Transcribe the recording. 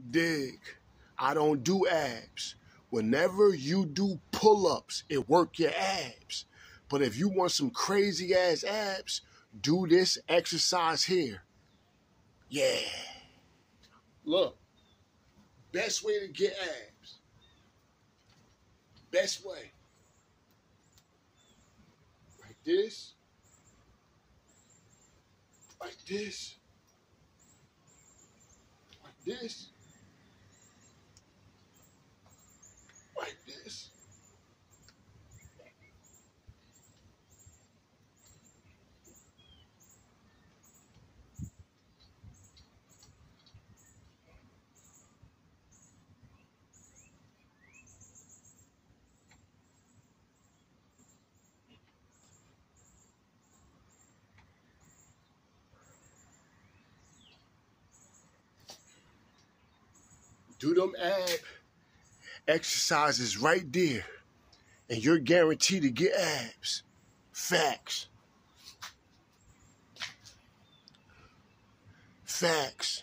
Dig. I don't do abs. Whenever you do pull-ups, it work your abs. But if you want some crazy ass abs, do this exercise here. Yeah. Look, best way to get abs. Best way. Like this. Like this. Like this. Like this. Do them ab exercises right there, and you're guaranteed to get abs. Facts. Facts.